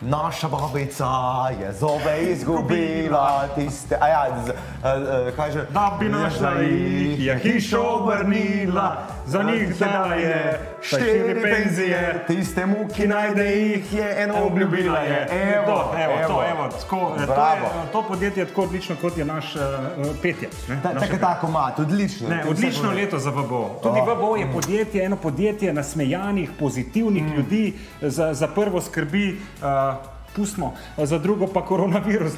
naša babica je zobe izgubila, tiste, kaj že? Da bi našla jih, je hišo obrnila, za njih dala je 4 penzije, tistemu, ki najde jih, je eno obljubila je. To podjetje je tako odlično, kot je naš petje. Tako mat, odlično. Odlično leto za VBO. Tudi VBO je podjetje, eno podjetje nasmejanih, pozitivnih ljudi, za prvo skrbi, pustimo, za drugo pa koronavirus.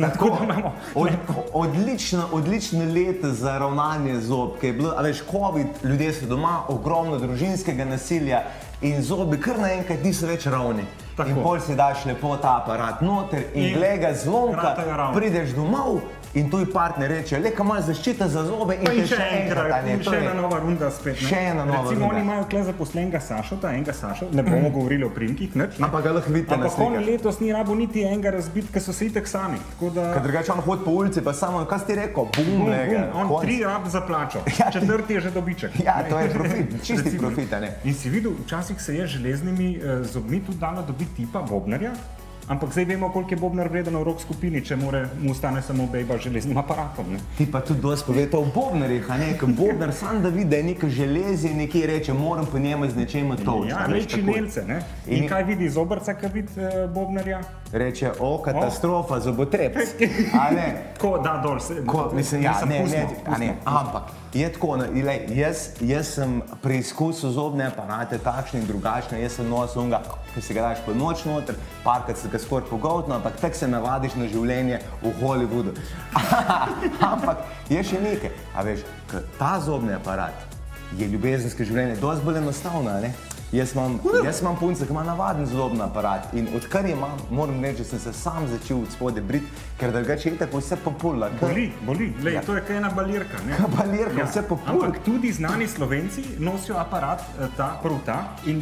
Odlično leto za ravnanje zob, ki je bilo, veš, COVID, ljudje so doma, ogromno družinskega nasilja in zobi kar naenkrat niso več ravni. In pol si daš lepo ta aparat noter in glega zvonka, prideš domov in tuj partner reče, leka malo zaščita za zobe in še enkrat. In še ena nova runda spet. Še ena nova runda. Recimo, oni imajo tukaj zaposlenega Sašota, enega Sašo, ne bomo govorili o primkih, nič. Ampak ga lahko vidite na slikah. Ampak on letos ni rabo niti enega razbit, ker so se itek sami. Ker drugače on hodi po ulici, pa samo, kaj si ti rekel? Bum, lega. On 3 rab za plačo, 4. je že dobiček. Ja, to je profit, čisti profit, a ne. In si videl, včasih se je železnimi zobmi tudi dalo dobiti tipa bobnarja, ampak zdaj vemo, koliko je bobnar vreden v rock skupini, če mu ostane samo bejba železnim aparatom. Ti pa tudi dosti povedal o bobnarjih, a ne? Ker bobnar sam da vidi, da je neko železje, nekje reče, moram po njemu z nečem točiti. Ja, reči nelce, ne? In kaj vidi zobrca, kaj vidi bobnarja? Reče, o, katastrofa, zobotreps. A ne? Ko, da, dol se. Mislim, ja, ne, ampak je tako, jaz sem preizkusil zobne aparate, takšne in drugačne, jaz sem nosil onga, ki se ga daš po noč noter, parkrat se ga skoraj pogoltno, ampak tako se navadiš na življenje v Hollywoodu. Ampak je še nekaj, a veš, ta zobni aparat je ljubezensko življenje dosti bolj enostavno, a ne? Jaz imam punce, ki ima navaden zobni aparat in odkar je imam, moram reči, da sem se sam začel od spode briti, ker drugače je tako vse popula. Boli, lej, to je kaj ena balirka, ne? Balirka, vse popula. Ampak tudi znani Slovenci nosijo aparat, prav ta,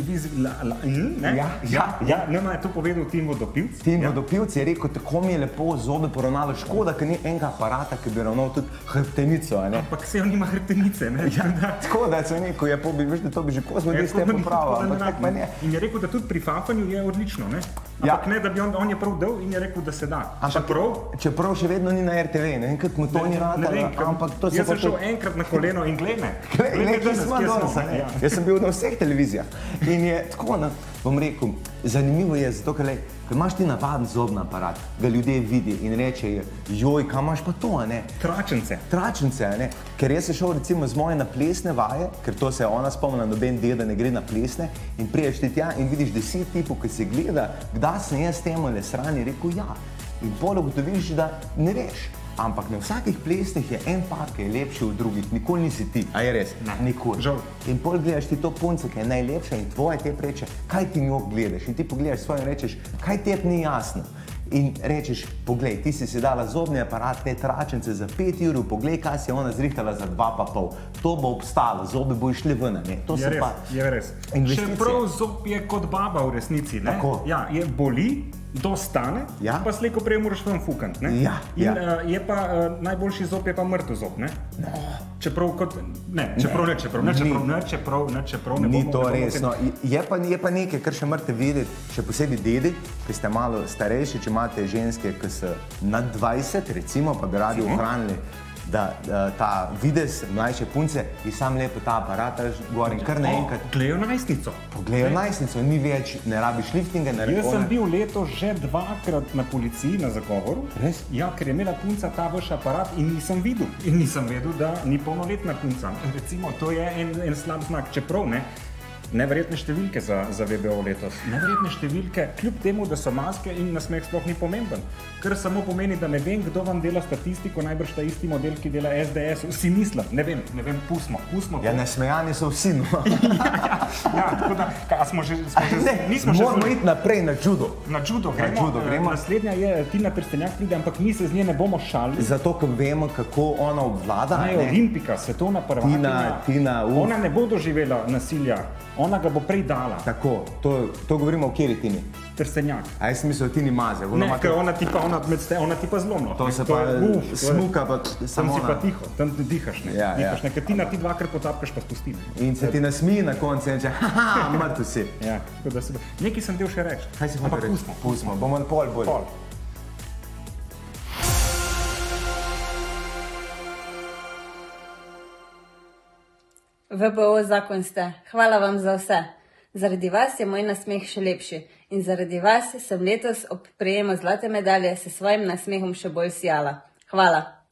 nama je to povedal Tin Vodopivec. Tin Vodopivec je rekel, tako mi je lepo zobe poravnalo, škoda, ker ni enega aparata, ki bi ravnal tudi hrbtenico, a ne? Ampak se on nima hrbtenice, ne? Tako da se neko, veš, da to bi že kozmo s tem popravil. In je rekel, da tudi pri fafanju je odlično, ne? Ampak ne, da bi on je prav dal in je rekel, da se da. Čeprav še vedno ni na RTV, ne vem, kako mu to ni ratalo, ampak to se pa... Jaz sem šel enkrat na koleno in glej me. Glej, kje smo danes, ne? Jaz sem bil na vseh televizijah in je tako, bom rekel, zanimivo je zato, ker imaš ti navaden zobni aparat, ga ljudje vidi in rečejo, joj, kam imaš pa to, a ne? Tračence. Tračence, a ne? Ker jaz sem šel recimo z moje na plesne vaje, ker to se ona spomna, noben deda ne gre na plesne in priješ ti tja in vidiš 10 tipov, ki se gleda, kdaj sem jaz temu le srani, rekel ja. In pol ugotoviš, da ne veš. Ampak na vsakih plesnih je en par, ki je lepši od drugih, nikoli nisi ti, a je res? Ne, nikoli. Žal. In pol gledaš ti to punce, ki je najlepša in tvoje te reče, kaj ti njo gledaš? In ti pogledaš svoje in rečeš, kaj tebi ni jasno? In rečeš, poglej, ti si dala zobni aparat, te tračence za 5 €, poglej, kaj si je ona zrihtala za 2,5. To bo obstalo, zobe bo išli ven, ne? To je res, je res. Čeprav zob je kot baba v resnici, ne? Tako. Ja, je boli, dostane, pa slejko prej moraš ven fukant, ne? Ja, in je pa, najboljši zob je pa mrtev zob, ne? Čeprav kot, ne bomo... Ni to resno. Je pa nekaj, kar še morate videti, še posebej dedi, ki ste malo starejši, če imate ženske, ki so nad 20, recimo, pa bi radi ohranili, da ta videz mlajše punce je sam lepo ta aparat, govorim kar naenkrat. Pogledajo najstnico. Pogledajo najstnico, ni več, ne rabiš liftinga, ne rabiš... Jaz sem bil letos že 2-krat na policiji na zagovoru. Res? Ja, ker je imela punca ta vaš aparat in nisem videl. In nisem vedel, da ni polnoletna punca. Recimo, to je en slab znak, čeprav, ne? Neverjetne številke za VBO letos. Neverjetne številke, kljub temu, da so maske in nasmeh sploh ni pomemben. Kar samo pomeni, da ne vem, kdo vam dela statistiko, najbrž ta isti model, ki dela SDS. Vsi mislim, ne vem, pustimo. Ja, nasmejani so vsi, no. Ja, tako da, a smo že... Moramo iti naprej na judo. Na judo gremo. Naslednja je Tina Trstenjak pride, ampak mi se z nje ne bomo šalili. Zato, ker vemo, kako ona obvlada. Ona je olimpika, svetovna prvakinja. Tina, ona ne bo doživela nasilja. Ona ga bo prej dala. Tako, to govorimo o kjeri Tini. Trstenjak. A jaz mislil Tini Maze. Ne, ker ona ti pa zlomno. To se pa smuka, pa samo ona. Tam si pa tiho, tam dihaš, ne. Ja. Ker ti dvakrat potapkaš, pa spusti. In se ti nasmije na koncu in reče, haha, mrtev si. Ja, tako da se... Nekaj sem del še reči. Kaj si hotel reči? Pustimo, bomo pol bolj. VBO zakon ste. Hvala vam za vse. Zaradi vas je moj nasmeh še lepši in zaradi vas sem letos ob prejemu zlate medalje s svojim nasmehom še bolj sijala. Hvala.